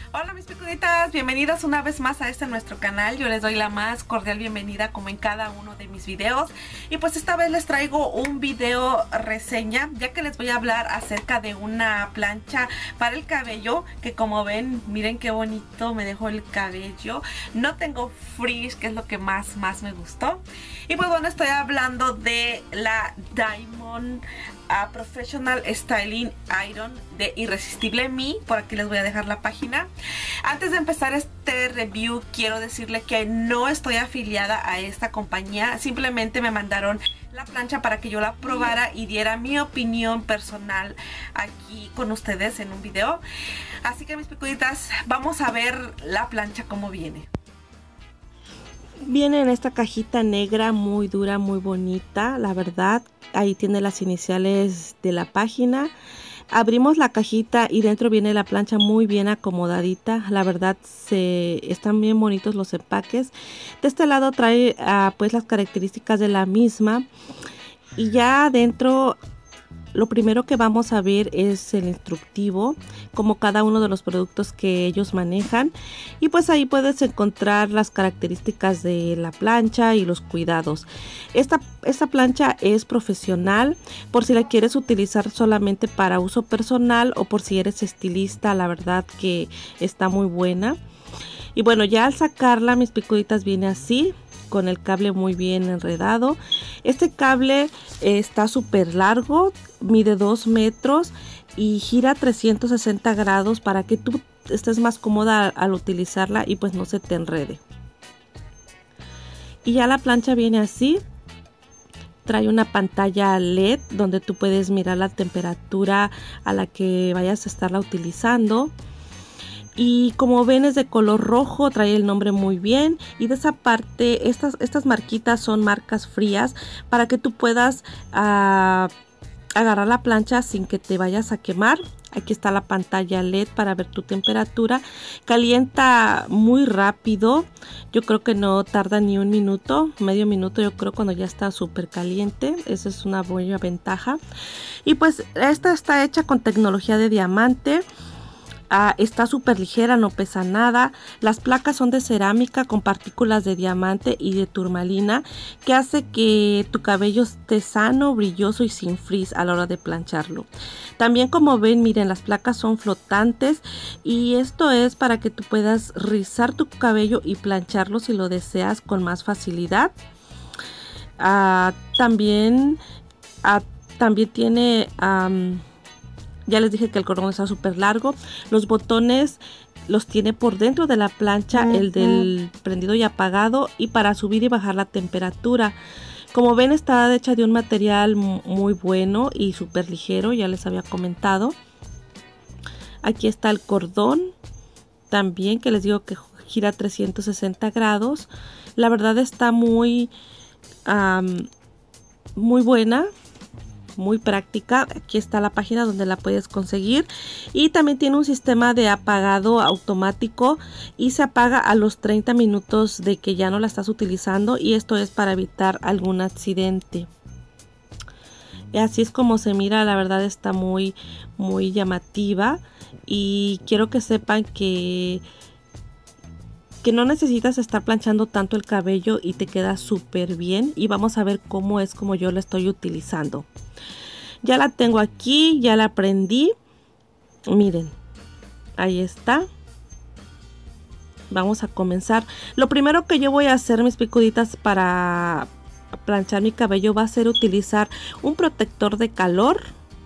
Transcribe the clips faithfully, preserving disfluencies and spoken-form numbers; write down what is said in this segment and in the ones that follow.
Hola mis picuditas, bienvenidas una vez más a este nuestro canal. Yo les doy la más cordial bienvenida como en cada uno de mis videos. Y pues esta vez les traigo un video reseña, ya que les voy a hablar acerca de una plancha para el cabello, que como ven, miren qué bonito me dejó el cabello. No tengo frizz, que es lo que más más me gustó. Y pues bueno, estoy hablando de la Diamond uh, Professional Styling Iron de Irresistible Me. Por aquí les voy a dejar la página. Antes de empezar este review, quiero decirle que no estoy afiliada a esta compañía. Simplemente me mandaron la plancha para que yo la probara y diera mi opinión personal aquí con ustedes en un video. Así que mis picuditas, vamos a ver la plancha como viene. Viene en esta cajita negra muy dura, muy bonita, la verdad. Ahí tiene las iniciales de la página. Abrimos la cajita y dentro viene la plancha muy bien acomodadita. La verdad se están bien bonitos los empaques. De este lado trae uh, pues las características de la misma. Y ya adentro lo primero que vamos a ver es el instructivo, como cada uno de los productos que ellos manejan. Y pues ahí puedes encontrar las características de la plancha y los cuidados. Esta, esta plancha es profesional, por si la quieres utilizar solamente para uso personal o por si eres estilista, la verdad que está muy buena. Y bueno, ya al sacarla, mis picuditas, viene así, con el cable muy bien enredado. Este cable eh, está súper largo, mide dos metros y gira trescientos sesenta grados para que tú estés más cómoda al, al utilizarla y pues no se te enrede. Y ya la plancha viene así. Trae una pantalla L E D donde tú puedes mirar la temperatura a la que vayas a estarla utilizando. Y como ven es de color rojo, trae el nombre muy bien. Y de esa parte, estas, estas marquitas son marcas frías para que tú puedas uh, agarrar la plancha sin que te vayas a quemar. Aquí está la pantalla L E D para ver tu temperatura. Calienta muy rápido. Yo creo que no tarda ni un minuto, medio minuto yo creo cuando ya está súper caliente. Esa es una buena ventaja. Y pues esta está hecha con tecnología de diamante. Uh, está súper ligera, no pesa nada. Las placas son de cerámica con partículas de diamante y de turmalina, que hace que tu cabello esté sano, brilloso y sin frizz a la hora de plancharlo. También, como ven, miren, las placas son flotantes y esto es para que tú puedas rizar tu cabello y plancharlo si lo deseas con más facilidad. Uh, también, uh, también tiene... Um, Ya les dije que el cordón está súper largo. Los botones los tiene por dentro de la plancha, uh-huh. El del prendido y apagado y para subir y bajar la temperatura. Como ven, está hecha de un material muy bueno y súper ligero, ya les había comentado. Aquí está el cordón también, que les digo que gira trescientos sesenta grados. La verdad está muy, um, muy buena. Muy práctica. Aquí está la página donde la puedes conseguir y también tiene un sistema de apagado automático y se apaga a los treinta minutos de que ya no la estás utilizando y esto es para evitar algún accidente. Y así es como se mira, la verdad está muy muy llamativa y quiero que sepan que que no necesitas estar planchando tanto el cabello y te queda súper bien. Y vamos a ver cómo es como yo la estoy utilizando. Ya la tengo aquí, ya la prendí. Miren, ahí está. Vamos a comenzar. Lo primero que yo voy a hacer, mis picuditas, para planchar mi cabello va a ser utilizar un protector de calor.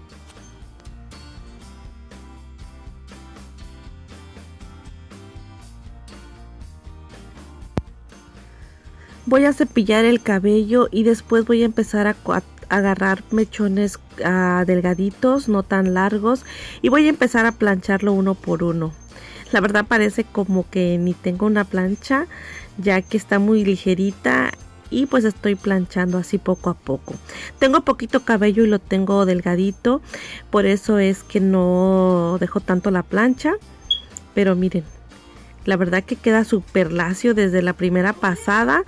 Voy a cepillar el cabello y después voy a empezar a, a agarrar mechones uh, delgaditos, no tan largos, y voy a empezar a plancharlo uno por uno. La verdad parece como que ni tengo una plancha, ya que está muy ligerita y pues estoy planchando así poco a poco. Tengo poquito cabello y lo tengo delgadito, por eso es que no dejo tanto la plancha, pero miren, la verdad que queda súper lacio desde la primera pasada.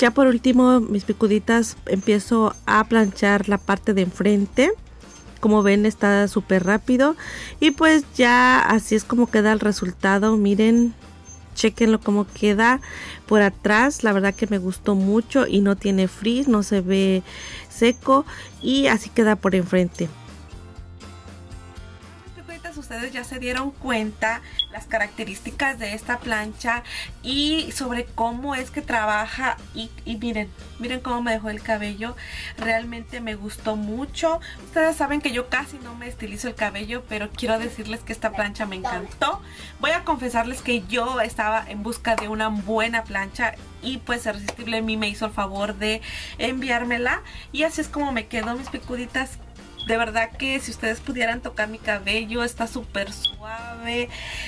ya por último, mis picuditas, empiezo a planchar la parte de enfrente. Como ven, está súper rápido. Y pues ya así es como queda el resultado. Miren, chequenlo cómo queda por atrás. La verdad que me gustó mucho y no tiene frizz, no se ve seco. Y así queda por enfrente. Ustedes ya se dieron cuenta las características de esta plancha y sobre cómo es que trabaja y, y miren, miren cómo me dejó el cabello. Realmente me gustó mucho. Ustedes saben que yo casi no me estilizo el cabello, pero quiero decirles que esta plancha me encantó. Voy a confesarles que yo estaba en busca de una buena plancha y pues Irresistible en mí me hizo el favor de enviármela y así es como me quedó, mis picuditas. De verdad que si ustedes pudieran tocar mi cabello, está súper suave.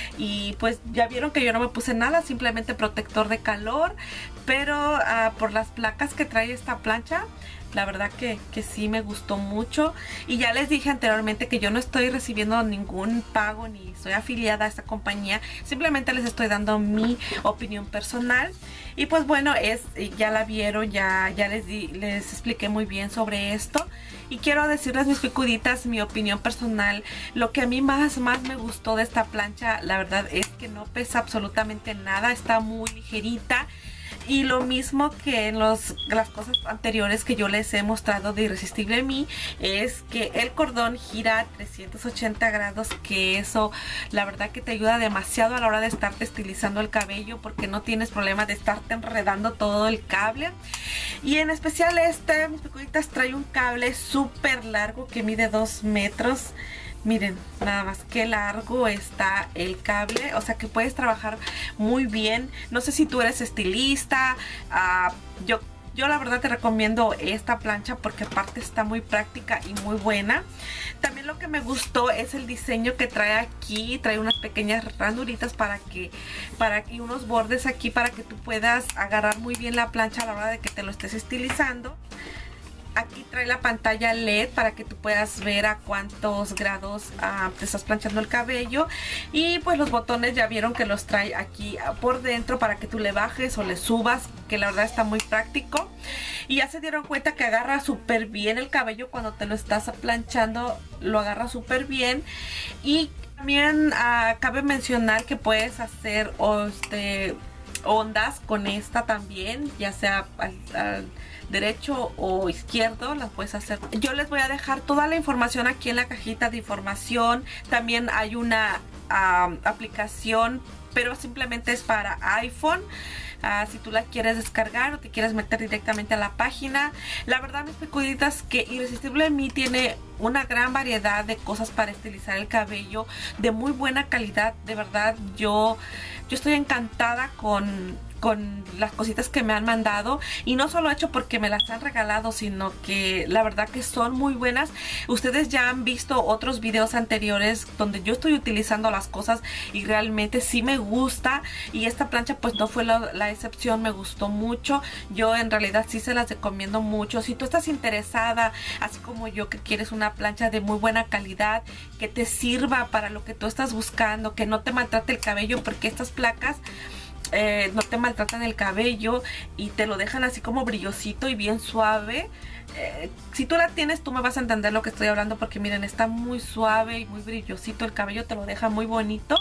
Y pues ya vieron que yo no me puse nada, simplemente protector de calor. Pero uh, por las placas que trae esta plancha, la verdad que, que sí me gustó mucho. Y ya les dije anteriormente que yo no estoy recibiendo ningún pago ni soy afiliada a esta compañía. Simplemente les estoy dando mi opinión personal. Y pues bueno, es ya la vieron, ya, ya les, di, les expliqué muy bien sobre esto. Y quiero decirles, mis picuditas, mi opinión personal. Lo que a mí más, más me gustó de esta plancha, la verdad es que no pesa absolutamente nada. Está muy ligerita. Y lo mismo que en los, las cosas anteriores que yo les he mostrado de Irresistible en mí, es que el cordón gira trescientos ochenta grados, que eso la verdad que te ayuda demasiado a la hora de estarte estilizando el cabello, porque no tienes problema de estarte enredando todo el cable. Y en especial este, mis picuditas, trae un cable súper largo que mide dos metros. Miren, nada más qué largo está el cable, o sea que puedes trabajar muy bien. No sé si tú eres estilista, uh, yo, yo la verdad te recomiendo esta plancha porque aparte está muy práctica y muy buena. También lo que me gustó es el diseño que trae aquí, trae unas pequeñas ranuritas para que, para y unos bordes aquí para que tú puedas agarrar muy bien la plancha a la hora de que te lo estés estilizando. Aquí trae la pantalla L E D para que tú puedas ver a cuántos grados uh, te estás planchando el cabello. Y pues los botones ya vieron que los trae aquí por dentro para que tú le bajes o le subas, que la verdad está muy práctico. Y ya se dieron cuenta que agarra súper bien el cabello cuando te lo estás planchando, lo agarra súper bien. Y también uh, cabe mencionar que puedes hacer o este, ondas con esta también, ya sea al, al derecho o izquierdo, las puedes hacer. Yo les voy a dejar toda la información aquí en la cajita de información. También hay una um, aplicación, pero simplemente es para iPhone. Uh, si tú la quieres descargar o te quieres meter directamente a la página. La verdad, mis picuditas, que Irresistible en mí tiene una gran variedad de cosas para estilizar el cabello de muy buena calidad. De verdad, yo, yo estoy encantada con, con las cositas que me han mandado. Y no solo hecho porque me las han regalado, sino que la verdad que son muy buenas. Ustedes ya han visto otros videos anteriores donde yo estoy utilizando las cosas y realmente sí me gusta. Y esta plancha pues no fue la, la excepción, me gustó mucho. Yo en realidad sí se las recomiendo mucho. Si tú estás interesada, así como yo, que quieres una plancha de muy buena calidad, que te sirva para lo que tú estás buscando, que no te maltrate el cabello, porque estas placas eh, no te maltratan el cabello y te lo dejan así como brillosito y bien suave. Eh, si tú la tienes, tú me vas a entender lo que estoy hablando, porque miren, está muy suave y muy brillosito el cabello, te lo deja muy bonito.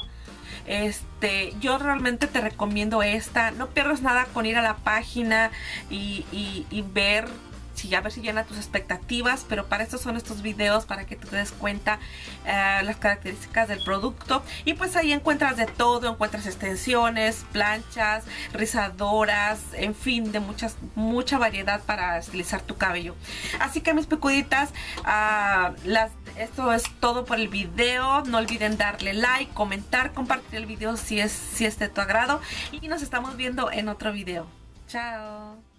Este, yo realmente te recomiendo esta. No pierdas nada con ir a la página y, y, y ver si a ver si llena tus expectativas, pero para eso son estos videos, para que te des cuenta uh, las características del producto. Y pues ahí encuentras de todo, encuentras extensiones, planchas, rizadoras, en fin, de muchas mucha variedad para estilizar tu cabello. Así que, mis picuditas, uh, las esto es todo por el video. No olviden darle like, comentar, compartir el video si es, si es de tu agrado. Y nos estamos viendo en otro video. Chao.